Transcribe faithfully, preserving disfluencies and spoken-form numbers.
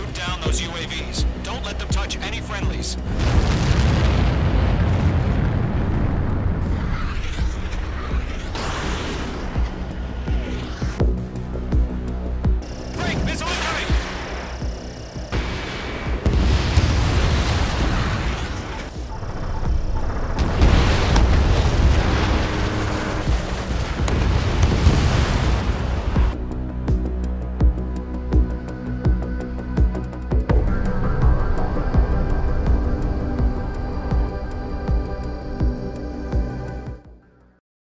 Shoot down those U A Vs. Don't let them touch any friendlies.